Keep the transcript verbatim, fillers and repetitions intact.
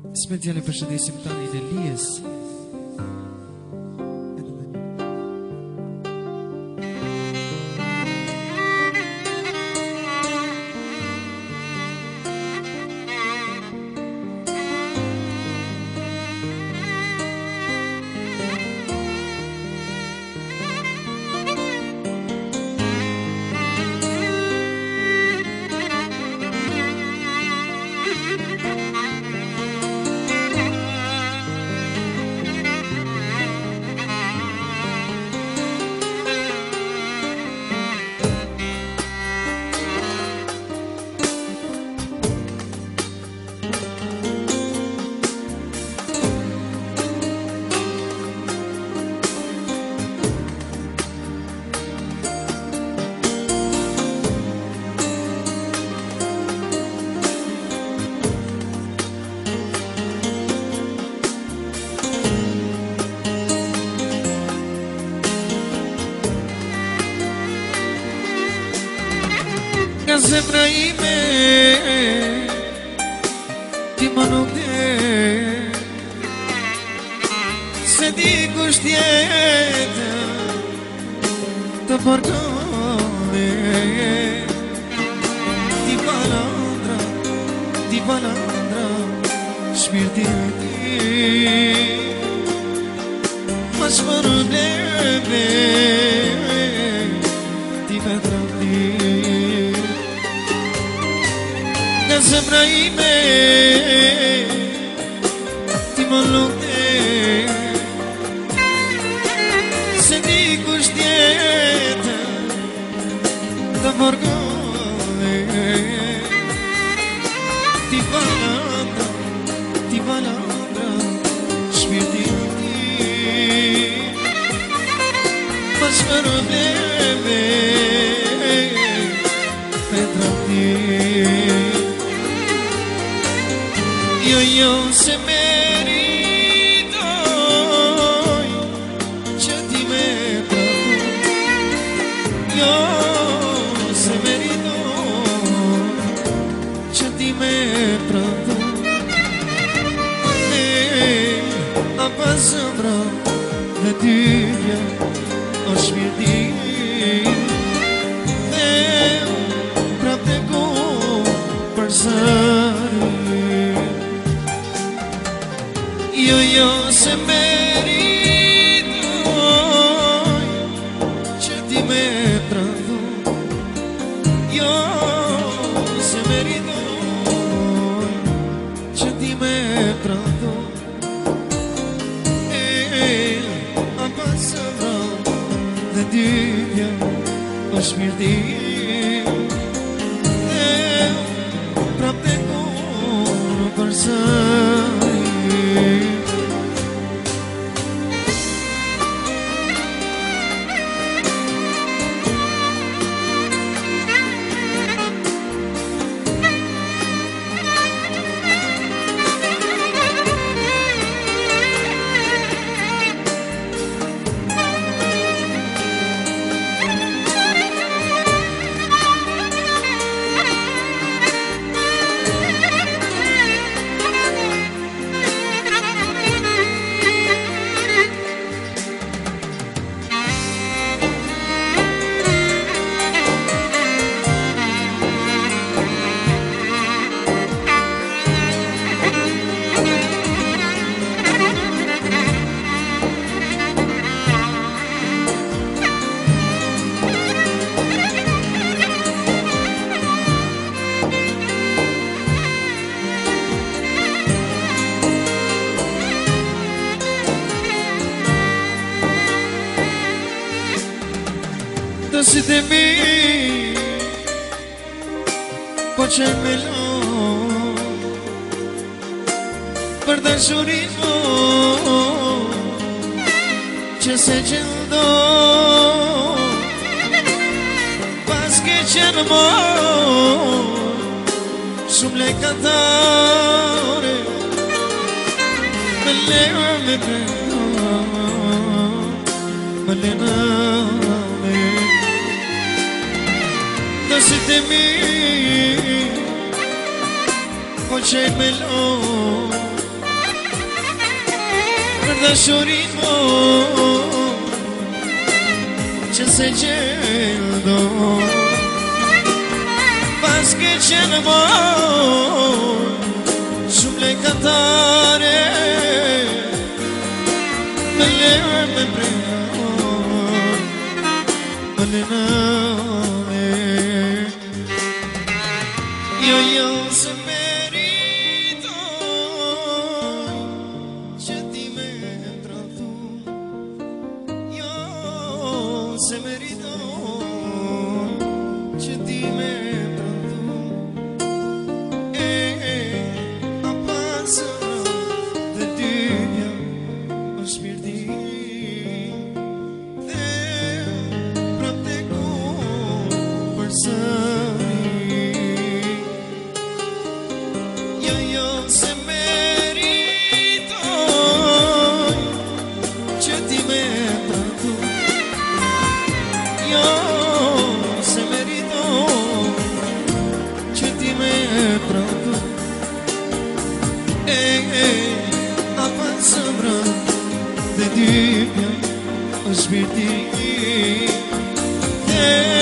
Speciale për shëndesim tani dhe Lies. Nga zemra ime ti më nuk dhe se di kusht jetë të përkone ti balandra, ti balandra shpirti ti ma shmërë bleve ti me trafti Nga zemra ime ti më nuk dhe se di kusht jetë të përgone ti balandra, ti balandra shpirti ti ma shmërë bleve petra ti Io, io se meritoj që ti me traftu Io se meritoj që ti me traftu E a pas zëmra dhe tyja o shpirti E prap të ku për sëri Io, io se meritoj që ti me traftu Io se meritoj që ti me traftu E a pas zëvra dhe dyja o shpirti E prap të kur për sëri Të si të mi po qenë me lo për dashurin mo që se gjendo pas ke qenë mo shumë le katare me leo me prendo me lename Të si të mi po qenë me lo dashurin mo që se gjeldo pas ke qenë mo shumë lekatare me lërë me prejnë me lëname jo jo se se merito që ti me prantu e a pasër dhe dyja o shpirti dhe prap të ku për sëri jo jo se merito që ti me prantu io se merito që ti me prantu e a pasëmra dhe dyja o shpirti e